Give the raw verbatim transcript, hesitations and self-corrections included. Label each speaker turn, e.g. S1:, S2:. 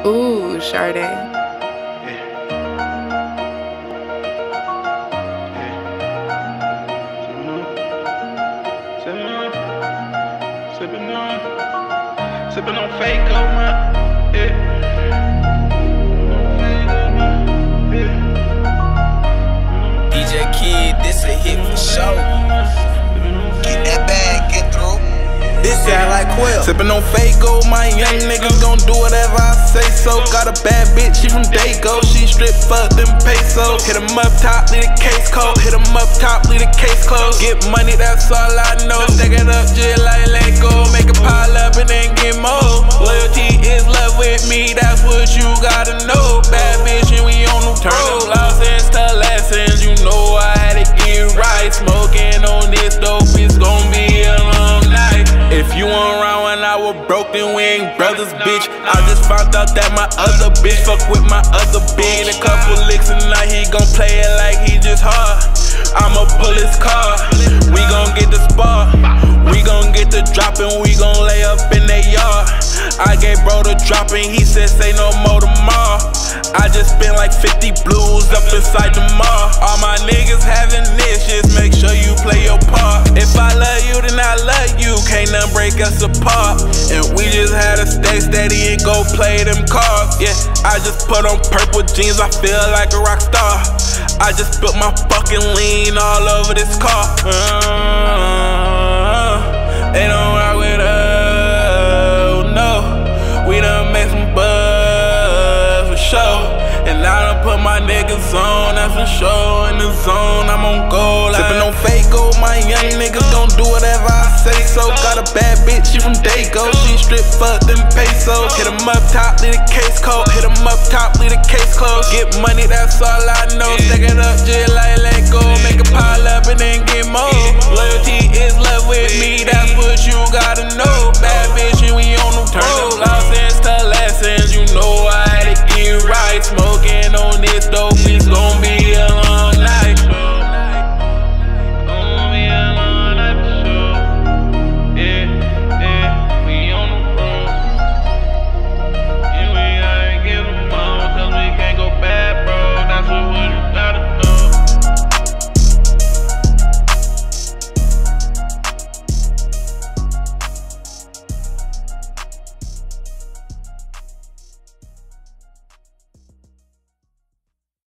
S1: Ooh, Charde.
S2: Yeah. Yeah. Sippin' on, sippin' on, sippin' on fake oh my, yeah.
S3: D J Kid, this a hit for sure. Get that bag, get through. This sound like Quill.
S2: Sippin' on fake gold, my young niggas gon' do whatever I say so. Got a bad bitch, she from Dago. She strip fuck them pesos. Hit 'em up top, leave the case cold. Hit 'em up top, leave the case closed. Get money, that's all I know. Stack it up, just like let go. Make it pile up and then get more. Loyalty is love with me, that's what you gotta know. Bad bitch and we on the road. Lessons to lessons, you know I had to get right. Smoking on this dope, it's gon' be a long night. If you weren't around when I was broken, we ain't brothers, bitch. I just found out that my other bitch fuck with my other bitch. A couple licks and now he gon' play it like he just hard. I'ma pull his car, we gon' get the spar. We gon' get the dropping, we gon' lay up in their yard. I gave bro the dropping, he said say no more tomorrow. I just spent like fifty blues up inside the mall. All my niggas having this, just make sure you play your part. If I love you, then I love you, can't nothing break us apart. And we just had to stay steady and go play them cards. Yeah, I just put on purple jeans, I feel like a rock star. I just spilled my fucking lean all over this car. uh, They don't rock with us, no. We done made some buzz for sure. And I done put my niggas on, that's for sure. In the zone, I'm on gold. Sippin' on fake gold, my young niggas gon' do whatever I say so. Got a bad bitch, she from Dago. She strip fuck them pesos. Hit 'em up top, leave the case cold. Hit 'em up top, leave the case closed. Get money, that's all I know. Stack it up, just like let go. Make it pile up and then get more. Loyalty is love with me, that's what you gotta know.